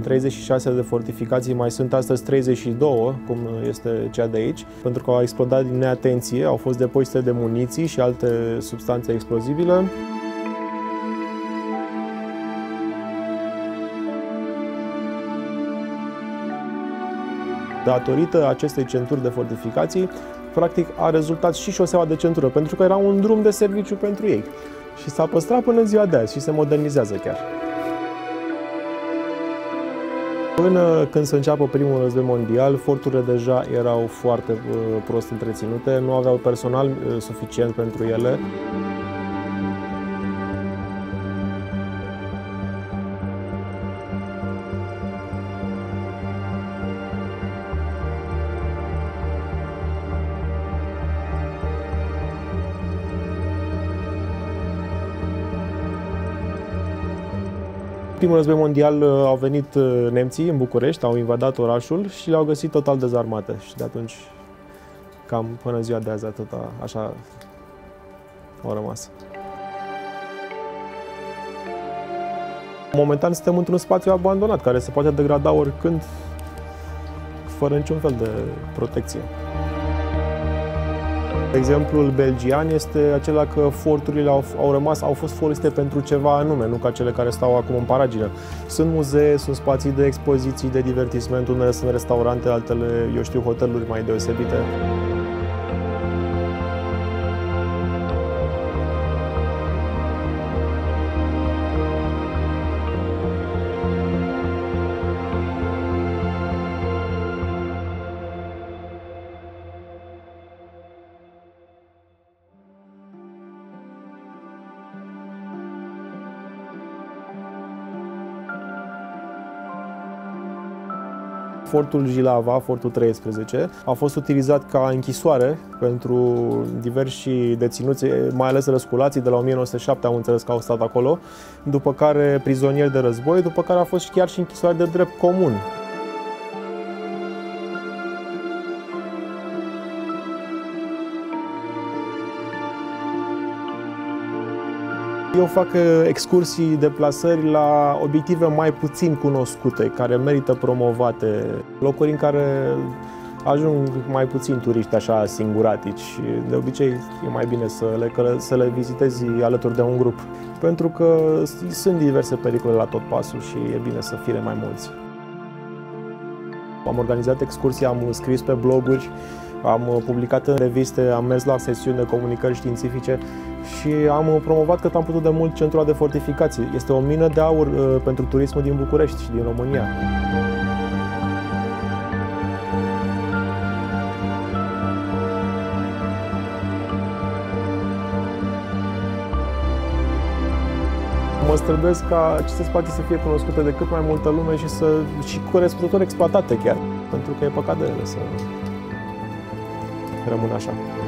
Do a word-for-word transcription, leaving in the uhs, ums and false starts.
treizeci și șase de fortificații, mai sunt astăzi treizeci și doi, cum este cea de aici, pentru că au explodat din neatenție, au fost depozite de muniții și alte substanțe explozibile. Datorită acestei centuri de fortificații, practic a rezultat și șoseaua de centură, pentru că era un drum de serviciu pentru ei. Și s-a păstrat până în ziua de azi și se modernizează chiar. Până când se înceapă primul război mondial, forturile deja erau foarte prost întreținute, nu aveau personal suficient pentru ele. Primul război mondial au venit nemții în București, au invadat orașul și le-au găsit total dezarmate. Și de atunci, cam până în ziua de azi, atâta, așa au rămas. Momentan suntem într-un spațiu abandonat, care se poate degrada oricând, fără niciun fel de protecție. Exemplul belgian este acela că forturile au, au rămas, au fost folosite pentru ceva anume, nu ca cele care stau acum în paragină. Sunt muzee, sunt spații de expoziții, de divertisment, unele sunt restaurante, altele, eu știu, hoteluri mai deosebite. Fortul Jilava, fortul treisprezece, a fost utilizat ca închisoare pentru diversi deținuți, mai ales răsculații, de la o mie nouă sute șapte am înțeles că au stat acolo, după care prizonieri de război, după care a fost chiar și închisoare de drept comun. Eu fac excursii, deplasări la obiective mai puțin cunoscute, care merită promovate, locuri în care ajung mai puțin turiști așa singuratici. De obicei e mai bine să le, să le vizitezi alături de un grup, pentru că sunt diverse pericole la tot pasul și e bine să fie mai mulți. Am organizat excursii, am scris pe bloguri, am publicat în reviste, am mers la sesiuni de comunicări științifice și am promovat cât am putut de mult centrul de fortificații. Este o mină de aur uh, pentru turismul din București și din România. Mă străduiesc ca aceste spații să fie cunoscute de cât mai multă lume și, să, și corespunzător exploatate chiar, pentru că e păcat de ele să rămână așa.